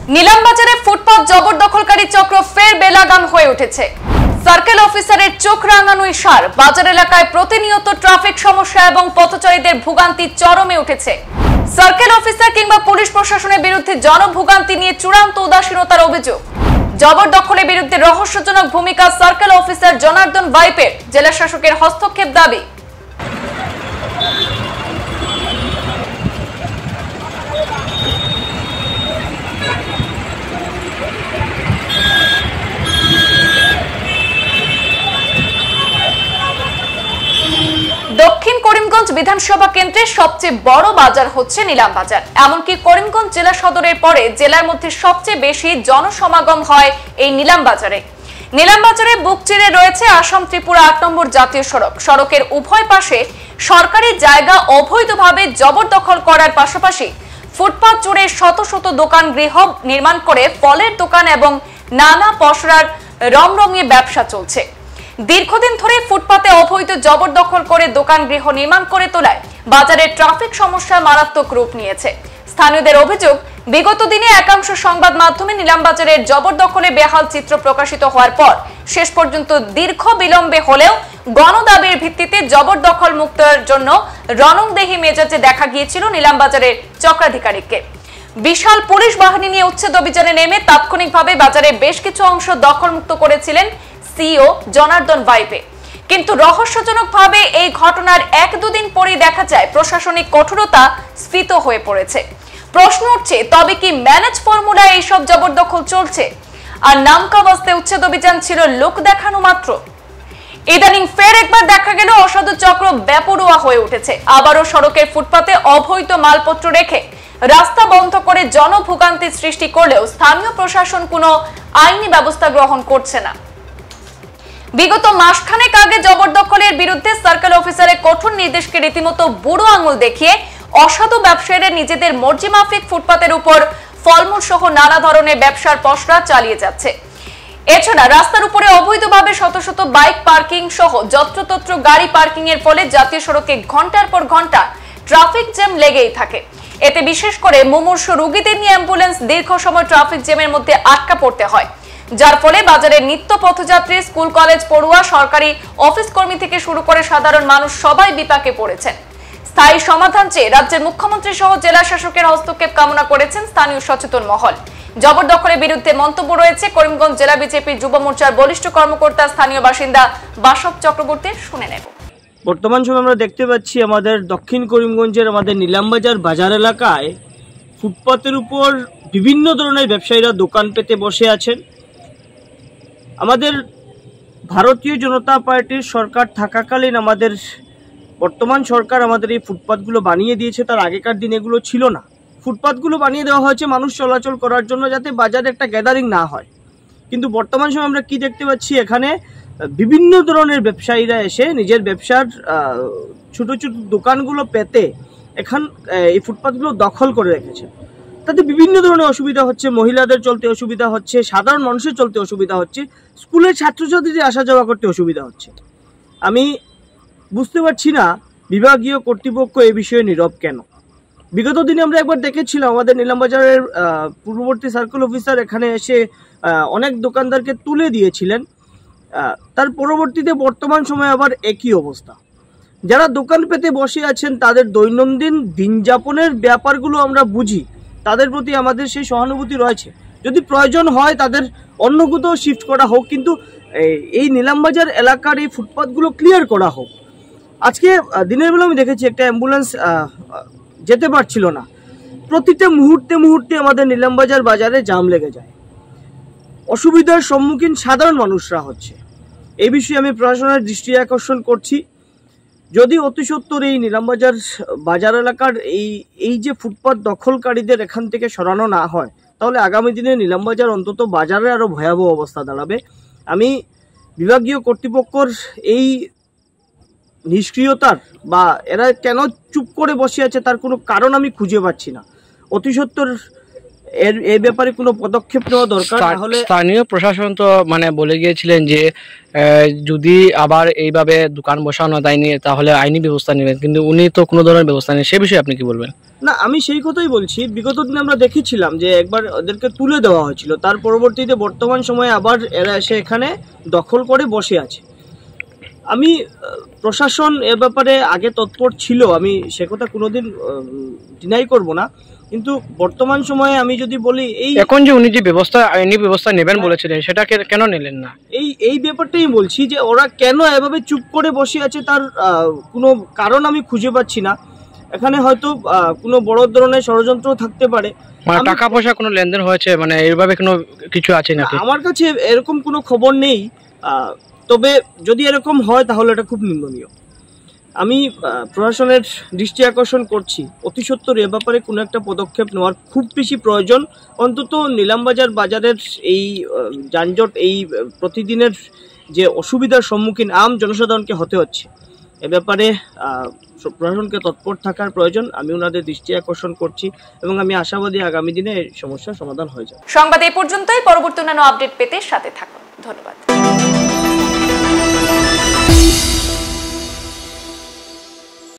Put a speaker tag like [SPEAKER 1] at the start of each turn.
[SPEAKER 1] নীলামবাজারে ফুটপাত জবরদখলকারী চক্র ফের বেলাগাম হয়ে উঠেছে। সার্কেল অফিসারের চোখ রাঙানো ইশার বাজার এলাকায় প্রতিনিয়ত ট্রাফিক সমস্যা এবং পথচারীদের ভোগান্তি চরমে উঠেছে। সার্কেল অফিসার কিংবা পুলিশ প্রশাসনের বিরুদ্ধে জনভোগান্তি নিয়ে চূড়ান্ত উদাসীনতার অভিযোগ। জবরদখলের বিরুদ্ধে রহস্যজনক ভূমিকা সার্কেল অফিসার জনার্দন ভাইপের, জেলা শাসকের হস্তক্ষেপ দাবি। দক্ষিণ করিমগঞ্জ বিধানসভা কেন্দ্রের সবচেয়ে বড় বাজার হচ্ছে নিলামবাজার। এমনকি করিমগঞ্জ জেলা সদরের পরে জেলার মধ্যে সবচেয়ে বেশি জনসমাগম হয় এই নিলামবাজারে। নিলামবাজারে বুক চিরে রয়েছে আসাম ত্রিপুরা ৮ নম্বর জাতীয় সড়ক। সড়কের উভয় পাশে সরকারি জায়গা অবৈধভাবে জবরদখল করার পাশাপাশি ফুটপাত জুড়ে শত শত দোকান গৃহ নির্মাণ করে ফলের দোকান এবং নানা পসরার রমরমিয়ে ব্যবসা চলছে। দীর্ঘদিন ধরে ফুটপাতে অবৈধ জবরদখল করে দোকান গৃহ নির্মাণ করে তোলায় বাজারের ট্রাফিক সমস্যা মারাত্মক রূপ নিয়েছে। স্থানীয়দের অভিযোগ, বিগত দিনে একাংশ সংবাদ মাধ্যমে নিলামবাজারের জবরদখলে বেহাল চিত্র প্রকাশিত হওয়ার পর শেষ পর্যন্ত দীর্ঘ বিলম্বে হলেও গণদাবির ভিত্তিতে জবরদখল মুক্তের জন্য রণংদেহী মেজাজে দেখা গিয়েছিল নিলামবাজারের চক্রাধিকারীকে। বিশাল পুলিশ বাহিনী নিয়ে উচ্ছেদ অভিযানে নেমে তাৎক্ষণিকভাবে বাজারে বেশ কিছু অংশ দখলমুক্ত করেছিলেন সিও জনার্দন ভাইপে। কিন্তু রহস্যজনকভাবে এই ঘটনার ১-২ দিন পরেই দেখা যায় প্রশাসনিক কঠোরতা স্ফীত হয়ে পড়েছে। প্রশ্ন উঠছে, তবে কি ম্যানেজ ফর্মুলায় এইসব জবরদখল চলছে, আর নামকা বাস্তে উচ্ছেদ অভিযান ছিল লোক দেখানো মাত্র? ইদানিং ফের একবার দেখা গেল অসাধু চক্র বেপরোয়া হয়ে উঠেছে। আবারও সড়কের ফুটপাতে অবৈধ মালপত্র রেখে রাস্তা বন্ধ করে জনভোগান্তি সৃষ্টি করলেও স্থানীয় প্রশাসন কোনো আইনি ব্যবস্থা গ্রহণ করছে না। বিগত মাসখানেক আগে জবরদখলের বিরুদ্ধে সার্কেল অফিসারের কঠোর নির্দেশকে রীতিমতো বুড়ো আঙুল দেখিয়ে অসাধু ব্যবসায়ীরা নিজেদের মর্জি মাফিক ফুটপাতের উপর ফলমূল সহ নানা ধরনের ব্যবসার পসরা চালিয়ে যাচ্ছে। এছাড়া রাস্তার উপরে অবৈধভাবে শত শত বাইক পার্কিং সহ যত্রতত্র গাড়ি পার্কিং এর ফলে জাতীয় সড়কে ঘন্টার পর ঘন্টা ট্রাফিক জ্যাম লেগেই থাকে। এতে বিশেষ করে মুমূর্ষু রোগীদের নিয়ে অ্যাম্বুলেন্স দীর্ঘ সময় ট্রাফিক জ্যামের মধ্যে আটকা পড়তে হয়, যার ফলে বাজারের নিত্য পথযাত্রী, স্কুল কলেজ পড়ুয়া, সরকারি অফিস কর্মী থেকে শুরু করে সাধারণ মানুষ সবাই বিপাকে পড়েছেন। স্থায়ী সমাধান চেয়ে রাজ্যের মুখ্যমন্ত্রী সহ জেলা শাসকের হস্তক্ষেপ কামনা করেছেন স্থানীয় সচেতন মহল। জবরদখলের বিরুদ্ধে মন্তব্য রয়েছে করিমগঞ্জ জেলা বিজেপির যুব মোর্চার বলিষ্ঠ কর্মকর্তা স্থানীয় বাসিন্দা বাসব চক্রবর্তীর। শুনে নেব।
[SPEAKER 2] বর্তমান সময় আমরা দেখতে পাচ্ছি আমাদের দক্ষিণ করিমগঞ্জের আমাদের নিলামবাজার বাজার এলাকায় ফুটপাতের উপর বিভিন্ন ধরনের ব্যবসায়ীরা দোকান পেতে বসে আছেন। আমাদের ভারতীয় জনতা পার্টির সরকার থাকাকালীন আমাদের বর্তমান সরকার আমাদের এই ফুটপাতগুলো বানিয়ে দিয়েছে। তার আগেকার দিন এগুলো ছিল না। ফুটপাতগুলো বানিয়ে দেওয়া হয়েছে মানুষ চলাচল করার জন্য, যাতে বাজারে একটা গ্যাদারিং না হয়। কিন্তু বর্তমান সময় আমরা কি দেখতে পাচ্ছি, এখানে বিভিন্ন ধরনের ব্যবসায়ীরা এসে নিজের ব্যবসার ছোট ছোট দোকানগুলো পেতে এই ফুটপাতগুলো দখল করে রেখেছে। তাতে বিভিন্ন ধরনের অসুবিধা হচ্ছে, মহিলাদের চলতে অসুবিধা হচ্ছে, সাধারণ মানুষের চলতে অসুবিধা হচ্ছে, স্কুলের ছাত্রছাত্রীদের আসা যাওয়া করতে অসুবিধা হচ্ছে। আমি বুঝতে পারছি না বিভাগীয় কর্তৃপক্ষ এই বিষয়ে নীরব কেন। বিগত দিনে আমরা একবার দেখেছিলাম আমাদের নিলামবাজারের পূর্ববর্তী সার্কেল অফিসার এখানে এসে অনেক দোকানদারকে তুলে দিয়েছিলেন। তার পরবর্তীতে বর্তমান সময়ে আবার একই অবস্থা। যারা দোকান পেতে বসে আছেন তাদের দৈনন্দিন দিনযাপনের ব্যাপারগুলো আমরা বুঝি, তাদের প্রতি আমাদের সেই সহানুভূতি রয়েছে। যদি প্রয়োজন হয় তাদের অন্য কোথাও শিফট করা হোক, কিন্তু এই নিলামবাজার এলাকার এই ফুটপাথগুলো ক্লিয়ার করা হোক। আজকে দিনের বেলা আমি দেখেছি একটা অ্যাম্বুলেন্স যেতে পারছিল না। প্রতিটা মুহূর্তে মুহূর্তে আমাদের নিলামবাজার বাজারে জাম লেগে যায়, অসুবিধার সম্মুখীন সাধারণ মানুষরা হচ্ছে। এই বিষয়ে আমি প্রশাসনের দৃষ্টি আকর্ষণ করছি। যদি অতি সত্বর এই নিলামবাজার বাজার এলাকার এই যে ফুটপাত দখলকারীদের এখান থেকে সরানো না হয়, তাহলে আগামী দিনে নিলামবাজার অন্তত বাজারে আরো ভয়াবহ অবস্থা দাঁড়াবে। আমি বিভাগীয় কর্তৃপক্ষের এই নিষ্ক্রিয়তার বা এরা কেন চুপ করে বসে আছে তার কোনো কারণ আমি খুঁজে পাচ্ছি না। অতি সত্বর এই ব্যাপারে কোনো পদক্ষেপ নেওয়া দরকার। তাহলে
[SPEAKER 3] স্থানীয় প্রশাসন তো মানে বলে গিয়েছিলেন যে যদি আবার এইভাবে দোকান বসানো দেয়নি তাহলে আইনি ব্যবস্থা নেবেন, কিন্তু উনি তো কোনো ধরনের ব্যবস্থা নেই। সে বিষয়ে আপনি কি বলবেন?
[SPEAKER 2] না, আমি সেই কথাই বলছি। বিগত দিনে আমরা দেখেছিলাম যে একবার ওদেরকে তুলে দেওয়া হয়েছিল, তার পরবর্তীতে বর্তমান সময়ে আবার এরা এসে এখানে দখল করে বসে আছে। আমি প্রশাসন এ ব্যাপারে আগে তৎপর ছিল, আমি সে কথা কোনোদিন ডিনাই করব না, কিন্তু বর্তমান সময়ে আমি যদি বলি
[SPEAKER 3] এখন যে উনি যে আইনি ব্যবস্থা নেবেন বলেছিলেন সেটা কেন নিলেন না,
[SPEAKER 2] এই ব্যাপারটাই বলছি যে ওরা কেন এভাবে চুপ করে বসে আছে তার কোনো কারণ আমি খুঁজে পাচ্ছি না। এখানে হয়তো কোনো বড় ধরনের ষড়যন্ত্র থাকতে পারে,
[SPEAKER 3] মানে টাকা পয়সা কোনো লেনদেন হয়েছে, মানে এইভাবে কোনো কিছু আছে নাকি?
[SPEAKER 2] আমার কাছে এরকম কোনো খবর নেই, তবে যদি এরকম হয় তাহলে এটা খুব নিন্দনীয়। আমি প্রশাসনের দৃষ্টি আকর্ষণ করছি, অতি সত্বর এ ব্যাপারে কোনো একটা পদক্ষেপ নেওয়ার খুব বেশি প্রয়োজন। অন্তত বাজারের এই যানজট, এই প্রতিদিনের যে অসুবিধার সম্মুখীন আম জনসাধারণকে হতে হচ্ছে, এ ব্যাপারে প্রশাসনকে তৎপর থাকার প্রয়োজন। আমি ওনাদের দৃষ্টি আকর্ষণ করছি এবং আমি আশাবাদী আগামী দিনে এই সমস্যার সমাধান হয়ে যাবে।
[SPEAKER 1] সংবাদ এই পর্যন্তই। পরবর্তী অন্যান্য আপডেট পেতে সাথে থাকুন। ধন্যবাদ।